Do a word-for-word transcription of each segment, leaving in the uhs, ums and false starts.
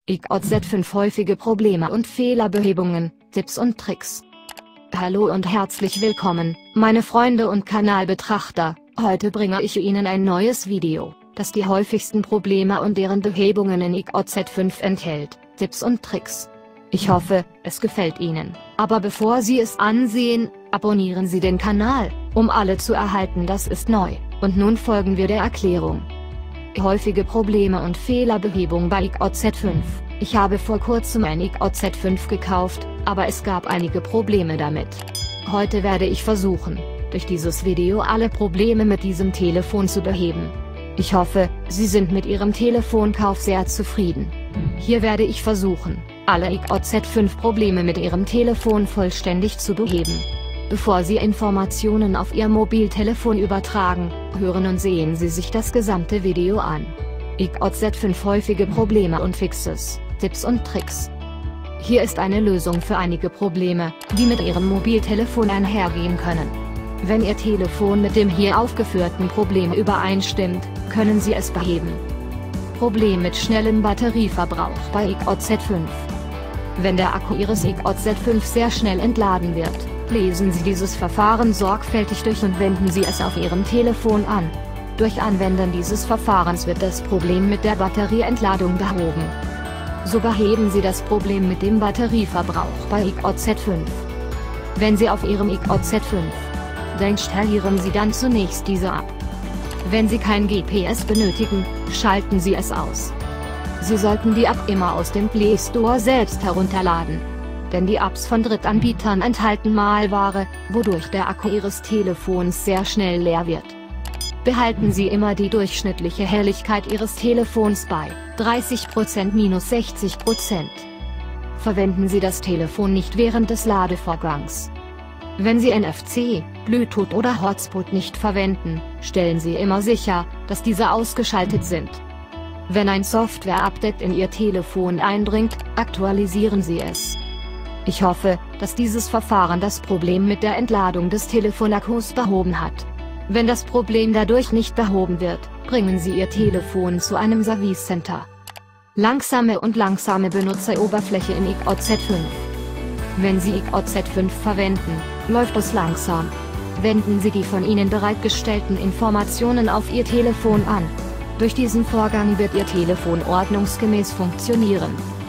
I K O Z fünf häufige Probleme und Fehlerbehebungen, Tipps und Tricks. Hallo und herzlich willkommen, meine Freunde und Kanalbetrachter, heute bringe ich Ihnen ein neues Video, das die häufigsten Probleme und deren Behebungen in I K O Z fünf enthält, Tipps und Tricks. Ich hoffe, es gefällt Ihnen, aber bevor Sie es ansehen, abonnieren Sie den Kanal, um alle zu erhalten. Das ist neu, und nun folgen wir der Erklärung. Häufige Probleme und Fehlerbehebung bei I K O Z fünf. Ich habe vor kurzem ein I K O Z fünf gekauft, aber es gab einige Probleme damit. Heute werde ich versuchen, durch dieses Video alle Probleme mit diesem Telefon zu beheben. Ich hoffe, Sie sind mit Ihrem Telefonkauf sehr zufrieden. Hier werde ich versuchen, alle I K O Z fünf Probleme mit Ihrem Telefon vollständig zu beheben. Bevor Sie Informationen auf Ihr Mobiltelefon übertragen, hören und sehen Sie sich das gesamte Video an. I K O Z fünf häufige Probleme und Fixes, Tipps und Tricks. Hier ist eine Lösung für einige Probleme, die mit Ihrem Mobiltelefon einhergehen können. Wenn Ihr Telefon mit dem hier aufgeführten Problem übereinstimmt, können Sie es beheben. Problem mit schnellem Batterieverbrauch bei I K O Z fünf. Wenn der Akku Ihres I K O Z fünf sehr schnell entladen wird, lesen Sie dieses Verfahren sorgfältig durch und wenden Sie es auf Ihrem Telefon an. Durch Anwenden dieses Verfahrens wird das Problem mit der Batterieentladung behoben. So beheben Sie das Problem mit dem Batterieverbrauch bei I K O Z fünf. Wenn Sie auf Ihrem I K O Z fünf deinstallieren Sie dann zunächst diese ab. Wenn Sie kein G P S benötigen, schalten Sie es aus. Sie sollten die App immer aus dem Play Store selbst herunterladen. Denn die Apps von Drittanbietern enthalten Malware, wodurch der Akku Ihres Telefons sehr schnell leer wird. Behalten Sie immer die durchschnittliche Helligkeit Ihres Telefons bei dreißig Prozent bis sechzig Prozent. Verwenden Sie das Telefon nicht während des Ladevorgangs. Wenn Sie N F C, Bluetooth oder Hotspot nicht verwenden, stellen Sie immer sicher, dass diese ausgeschaltet sind. Wenn ein Software-Update in Ihr Telefon eindringt, aktualisieren Sie es. Ich hoffe, dass dieses Verfahren das Problem mit der Entladung des Telefonakkus behoben hat. Wenn das Problem dadurch nicht behoben wird, bringen Sie Ihr Telefon zu einem Service Center. Langsame und langsame Benutzeroberfläche in I K O Z fünf. Wenn Sie I K O Z fünf verwenden, läuft es langsam. Wenden Sie die von Ihnen bereitgestellten Informationen auf Ihr Telefon an. Durch diesen Vorgang wird Ihr Telefon ordnungsgemäß funktionieren.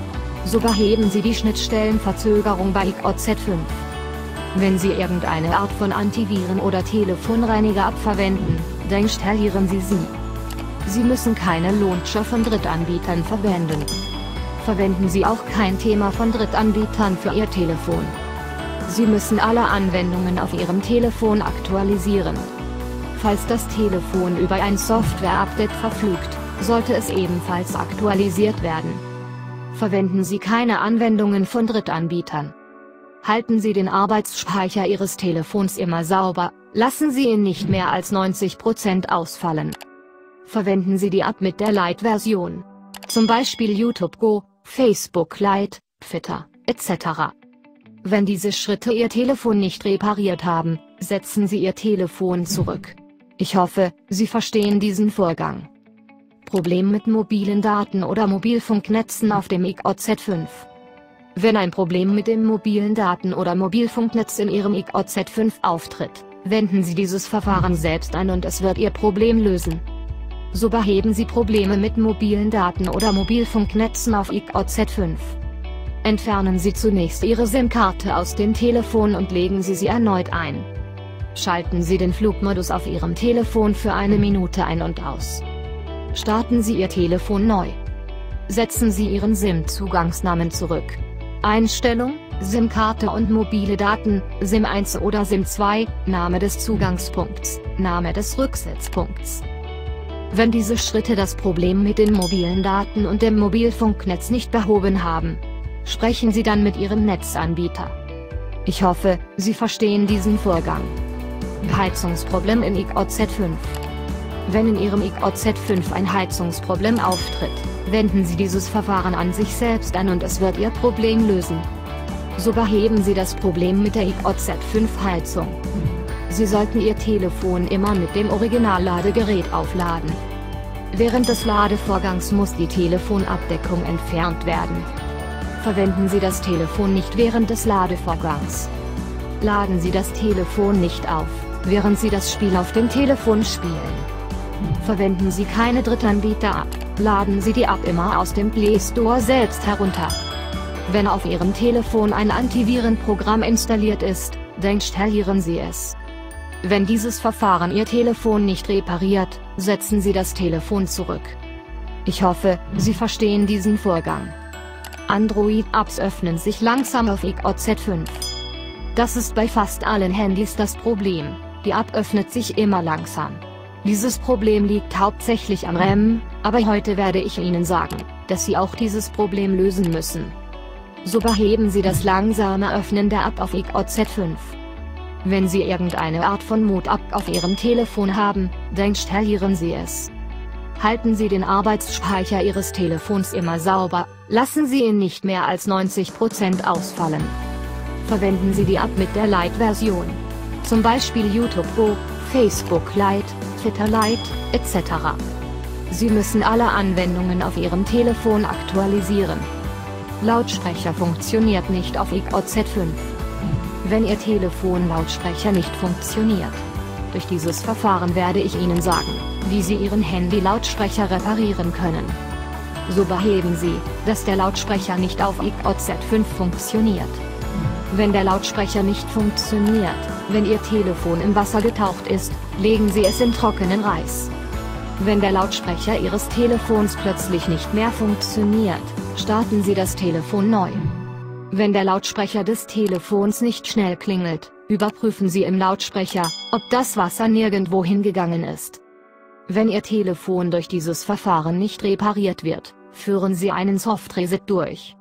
So beheben Sie die Schnittstellenverzögerung bei I K O Z fünf. Wenn Sie irgendeine Art von Antiviren oder Telefonreiniger-App verwenden, deinstallieren Sie sie. Sie müssen keine Launcher von Drittanbietern verwenden. Verwenden Sie auch kein Thema von Drittanbietern für Ihr Telefon. Sie müssen alle Anwendungen auf Ihrem Telefon aktualisieren. Falls das Telefon über ein Software-Update verfügt, sollte es ebenfalls aktualisiert werden. Verwenden Sie keine Anwendungen von Drittanbietern. Halten Sie den Arbeitsspeicher Ihres Telefons immer sauber, lassen Sie ihn nicht mehr als neunzig Prozent ausfallen. Verwenden Sie die App mit der Lite-Version. Zum Beispiel YouTube Go, Facebook Lite, Twitter, et cetera. Wenn diese Schritte Ihr Telefon nicht repariert haben, setzen Sie Ihr Telefon zurück. Ich hoffe, Sie verstehen diesen Vorgang. Problem mit mobilen Daten oder Mobilfunknetzen auf dem I K O Z fünf. Wenn ein Problem mit dem mobilen Daten- oder Mobilfunknetz in Ihrem I K O Z fünf auftritt, wenden Sie dieses Verfahren selbst an und es wird Ihr Problem lösen. So beheben Sie Probleme mit mobilen Daten- oder Mobilfunknetzen auf I K O Z fünf. Entfernen Sie zunächst Ihre SIM-Karte aus dem Telefon und legen Sie sie erneut ein. Schalten Sie den Flugmodus auf Ihrem Telefon für eine Minute ein und aus. Starten Sie Ihr Telefon neu. Setzen Sie Ihren SIM-Zugangsnamen zurück. Einstellung, SIM-Karte und mobile Daten, SIM eins oder SIM zwei, Name des Zugangspunkts, Name des Rücksetzpunkts. Wenn diese Schritte das Problem mit den mobilen Daten und dem Mobilfunknetz nicht behoben haben, sprechen Sie dann mit Ihrem Netzanbieter. Ich hoffe, Sie verstehen diesen Vorgang. Heizungsproblem in I K O Z fünf. Wenn in Ihrem I K O Z fünf ein Heizungsproblem auftritt, wenden Sie dieses Verfahren an sich selbst an und es wird Ihr Problem lösen. So beheben Sie das Problem mit der I K O Z fünf Heizung. Sie sollten Ihr Telefon immer mit dem Originalladegerät aufladen. Während des Ladevorgangs muss die Telefonabdeckung entfernt werden. Verwenden Sie das Telefon nicht während des Ladevorgangs. Laden Sie das Telefon nicht auf, während Sie das Spiel auf dem Telefon spielen. Verwenden Sie keine Drittanbieter-App, laden Sie die App immer aus dem Play Store selbst herunter. Wenn auf Ihrem Telefon ein Antivirenprogramm installiert ist, dann installieren Sie es. Wenn dieses Verfahren Ihr Telefon nicht repariert, setzen Sie das Telefon zurück. Ich hoffe, Sie verstehen diesen Vorgang. Android-Apps öffnen sich langsam auf i O Z fünf. Das ist bei fast allen Handys das Problem, die App öffnet sich immer langsam. Dieses Problem liegt hauptsächlich am RAM, aber heute werde ich Ihnen sagen, dass Sie auch dieses Problem lösen müssen. So beheben Sie das langsame Öffnen der App auf i O Z fünf. Wenn Sie irgendeine Art von Mod-App auf Ihrem Telefon haben, dann installieren Sie es. Halten Sie den Arbeitsspeicher Ihres Telefons immer sauber, lassen Sie ihn nicht mehr als neunzig Prozent ausfallen. Verwenden Sie die App mit der Lite-Version. Zum Beispiel YouTube Pro, Facebook Lite, Twitter Lite, et cetera. Sie müssen alle Anwendungen auf Ihrem Telefon aktualisieren. Lautsprecher funktioniert nicht auf i O Z fünf. Wenn Ihr Telefon-Lautsprecher nicht funktioniert. Durch dieses Verfahren werde ich Ihnen sagen, wie Sie Ihren Handy-Lautsprecher reparieren können. So beheben Sie, dass der Lautsprecher nicht auf i O Z fünf funktioniert. Wenn der Lautsprecher nicht funktioniert, wenn Ihr Telefon im Wasser getaucht ist, legen Sie es in trockenen Reis. Wenn der Lautsprecher Ihres Telefons plötzlich nicht mehr funktioniert, starten Sie das Telefon neu. Wenn der Lautsprecher des Telefons nicht schnell klingelt, überprüfen Sie im Lautsprecher, ob das Wasser nirgendwo hingegangen ist. Wenn Ihr Telefon durch dieses Verfahren nicht repariert wird, führen Sie einen Soft-Reset durch.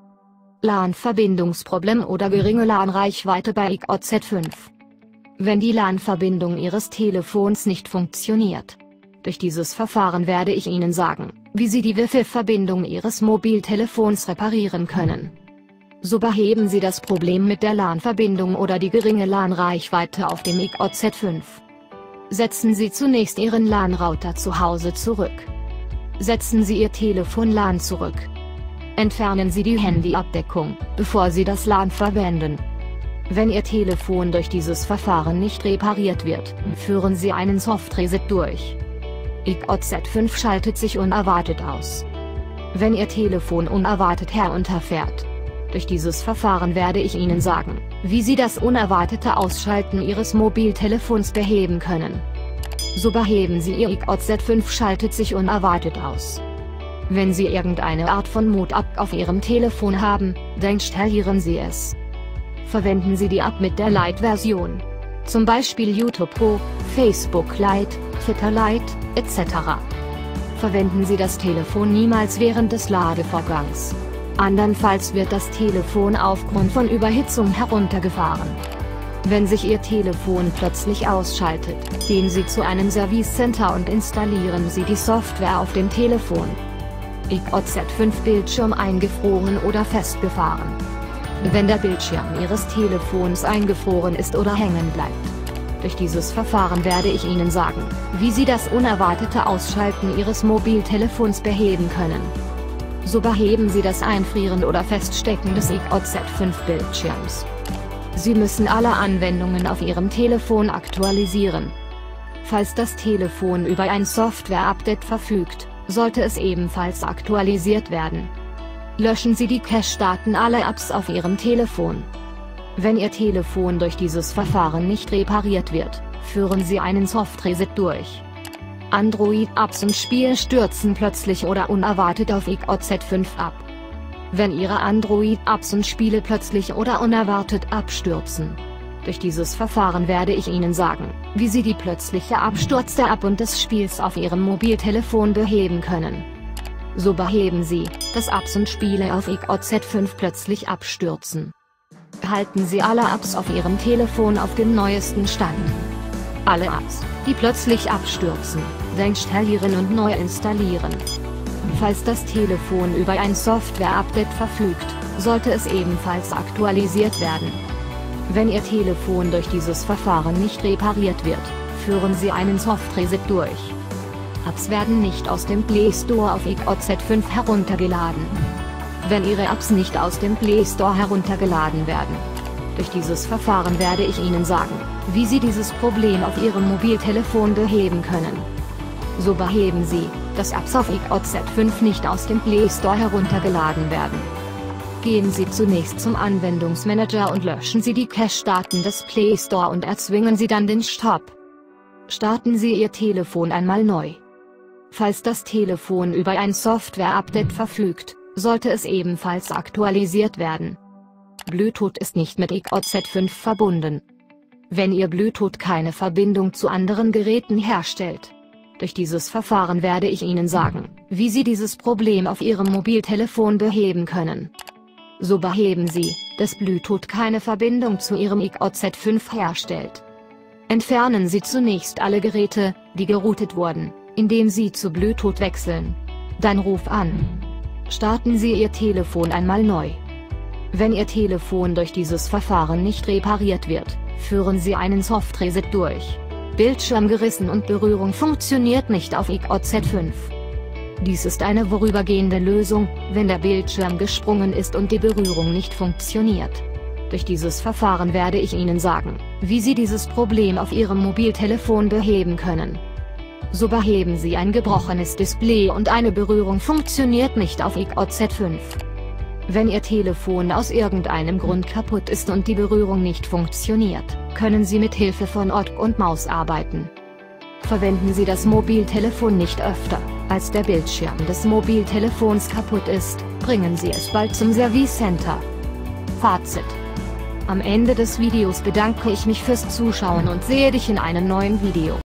LAN-Verbindungsproblem oder geringe LAN-Reichweite bei i O Z fünf. Wenn die LAN-Verbindung Ihres Telefons nicht funktioniert. Durch dieses Verfahren werde ich Ihnen sagen, wie Sie die Wi-Fi-Verbindung Ihres Mobiltelefons reparieren können. So beheben Sie das Problem mit der LAN-Verbindung oder die geringe LAN-Reichweite auf dem i O Z fünf. Setzen Sie zunächst Ihren LAN-Router zu Hause zurück. Setzen Sie Ihr Telefon LAN zurück. Entfernen Sie die Handyabdeckung, bevor Sie das LAN verwenden. Wenn Ihr Telefon durch dieses Verfahren nicht repariert wird, führen Sie einen Soft-Reset durch. i O Z fünf schaltet sich unerwartet aus. Wenn Ihr Telefon unerwartet herunterfährt. Durch dieses Verfahren werde ich Ihnen sagen, wie Sie das unerwartete Ausschalten Ihres Mobiltelefons beheben können. So beheben Sie Ihr i O Z fünf schaltet sich unerwartet aus. Wenn Sie irgendeine Art von Mod-App auf Ihrem Telefon haben, dann installieren Sie es. Verwenden Sie die App mit der Lite-Version. Zum Beispiel YouTube Pro, Facebook Lite, Twitter Lite, et cetera. Verwenden Sie das Telefon niemals während des Ladevorgangs. Andernfalls wird das Telefon aufgrund von Überhitzung heruntergefahren. Wenn sich Ihr Telefon plötzlich ausschaltet, gehen Sie zu einem Service Center und installieren Sie die Software auf dem Telefon. i O Z fünf Bildschirm eingefroren oder festgefahren. Wenn der Bildschirm Ihres Telefons eingefroren ist oder hängen bleibt. Durch dieses Verfahren werde ich Ihnen sagen, wie Sie das unerwartete Ausschalten Ihres Mobiltelefons beheben können. So beheben Sie das Einfrieren oder Feststecken des i O Z fünf Bildschirms. Sie müssen alle Anwendungen auf Ihrem Telefon aktualisieren. Falls das Telefon über ein Software-Update verfügt, sollte es ebenfalls aktualisiert werden. Löschen Sie die Cache-Daten aller Apps auf Ihrem Telefon. Wenn Ihr Telefon durch dieses Verfahren nicht repariert wird, führen Sie einen Soft-Reset durch. Android-Apps und Spiele stürzen plötzlich oder unerwartet auf i O Z fünf ab. Wenn Ihre Android-Apps und Spiele plötzlich oder unerwartet abstürzen. Durch dieses Verfahren werde ich Ihnen sagen, wie Sie die plötzliche Absturz der App und des Spiels auf Ihrem Mobiltelefon beheben können. So beheben Sie, dass Apps und Spiele auf i O Z fünf plötzlich abstürzen. Halten Sie alle Apps auf Ihrem Telefon auf dem neuesten Stand. Alle Apps, die plötzlich abstürzen, deinstallieren und neu installieren. Falls das Telefon über ein Software-Update verfügt, sollte es ebenfalls aktualisiert werden. Wenn Ihr Telefon durch dieses Verfahren nicht repariert wird, führen Sie einen Soft-Reset durch. Apps werden nicht aus dem Play Store auf I O Z fünf heruntergeladen. Wenn Ihre Apps nicht aus dem Play Store heruntergeladen werden. Durch dieses Verfahren werde ich Ihnen sagen, wie Sie dieses Problem auf Ihrem Mobiltelefon beheben können. So beheben Sie, dass Apps auf I O Z fünf nicht aus dem Play Store heruntergeladen werden. Gehen Sie zunächst zum Anwendungsmanager und löschen Sie die Cache-Daten des Play Store und erzwingen Sie dann den Stopp. Starten Sie Ihr Telefon einmal neu. Falls das Telefon über ein Software-Update verfügt, sollte es ebenfalls aktualisiert werden. Bluetooth ist nicht mit I O Z fünf verbunden. Wenn Ihr Bluetooth keine Verbindung zu anderen Geräten herstellt. Durch dieses Verfahren werde ich Ihnen sagen, wie Sie dieses Problem auf Ihrem Mobiltelefon beheben können. So beheben Sie, dass Bluetooth keine Verbindung zu Ihrem I O Z fünf herstellt. Entfernen Sie zunächst alle Geräte, die geroutet wurden, indem Sie zu Bluetooth wechseln. Dann Ruf an. Starten Sie Ihr Telefon einmal neu. Wenn Ihr Telefon durch dieses Verfahren nicht repariert wird, führen Sie einen Soft-Reset durch. Bildschirm gerissen und Berührung funktioniert nicht auf I O Z fünf. Dies ist eine vorübergehende Lösung, wenn der Bildschirm gesprungen ist und die Berührung nicht funktioniert. Durch dieses Verfahren werde ich Ihnen sagen, wie Sie dieses Problem auf Ihrem Mobiltelefon beheben können. So beheben Sie ein gebrochenes Display und eine Berührung funktioniert nicht auf I O Z fünf. Wenn Ihr Telefon aus irgendeinem Grund kaputt ist und die Berührung nicht funktioniert, können Sie mit Hilfe von Org und Maus arbeiten. Verwenden Sie das Mobiltelefon nicht öfter, als der Bildschirm des Mobiltelefons kaputt ist, bringen Sie es bald zum Service Center. Fazit: Am Ende des Videos bedanke ich mich fürs Zuschauen und sehe dich in einem neuen Video.